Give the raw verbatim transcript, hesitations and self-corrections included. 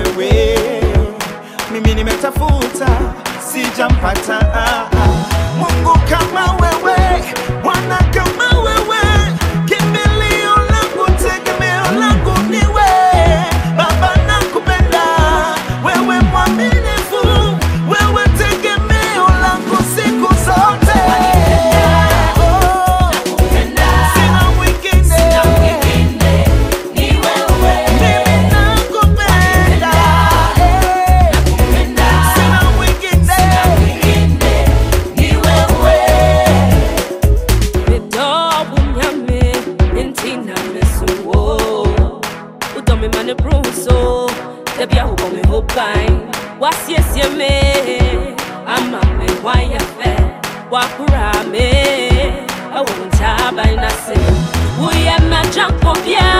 wewe, mimi nimetafuta sijampata. Mungu kama wewe, Bwana kama wewe, kimbilio langu, tegemeo langu niwe. Baba nakupenda, wewe mwaminifu, wewe tegemeo langu siku zote. What's yes, you me? I'm a me, why you fair? Walk around me. I won't have a nothing. We are my junk of ya.